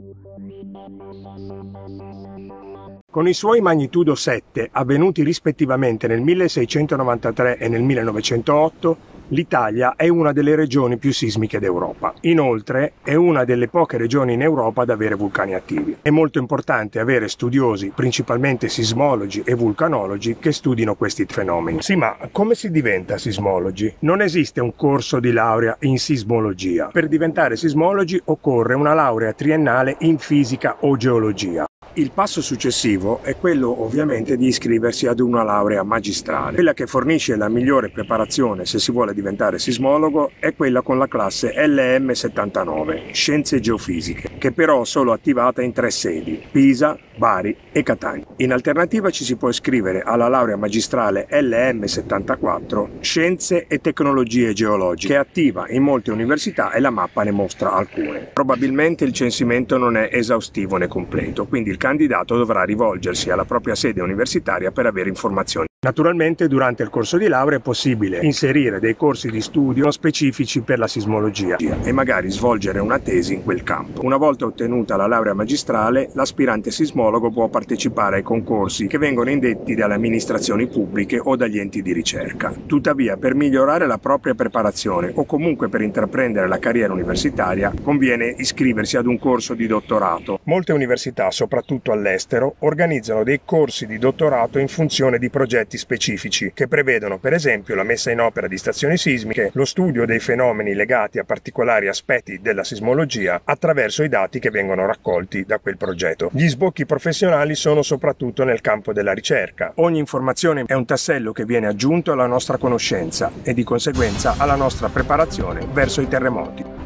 Con i suoi magnitudo 7, avvenuti rispettivamente nel 1693 e nel 1908, l'Italia è una delle regioni più sismiche d'Europa. Inoltre, è una delle poche regioni in Europa ad avere vulcani attivi. È molto importante avere studiosi, principalmente sismologi e vulcanologi, che studino questi fenomeni. Sì, ma come si diventa sismologi? Non esiste un corso di laurea in sismologia. Per diventare sismologi occorre una laurea triennale in fisica o geologia. Il passo successivo è quello ovviamente di iscriversi ad una laurea magistrale. Quella che fornisce la migliore preparazione se si vuole diventare sismologo è quella con la classe LM79, Scienze Geofisiche, che però è solo attivata in 3 sedi, Pisa, Bari e Catania. In alternativa ci si può iscrivere alla laurea magistrale LM74, Scienze e Tecnologie Geologiche, che è attiva in molte università e la mappa ne mostra alcune. Probabilmente il censimento non è esaustivo né completo, quindi il candidato dovrà rivolgersi alla propria sede universitaria per avere informazioni. Naturalmente durante il corso di laurea è possibile inserire dei corsi di studio specifici per la sismologia e magari svolgere una tesi in quel campo. Una volta ottenuta la laurea magistrale, l'aspirante sismologo può partecipare ai concorsi che vengono indetti dalle amministrazioni pubbliche o dagli enti di ricerca. Tuttavia, per migliorare la propria preparazione o comunque per intraprendere la carriera universitaria, conviene iscriversi ad un corso di dottorato. Molte università, soprattutto all'estero, organizzano dei corsi di dottorato in funzione di progetti specifici che prevedono per esempio la messa in opera di stazioni sismiche, lo studio dei fenomeni legati a particolari aspetti della sismologia attraverso i dati che vengono raccolti da quel progetto. Gli sbocchi professionali sono soprattutto nel campo della ricerca. Ogni informazione è un tassello che viene aggiunto alla nostra conoscenza e di conseguenza alla nostra preparazione verso i terremoti.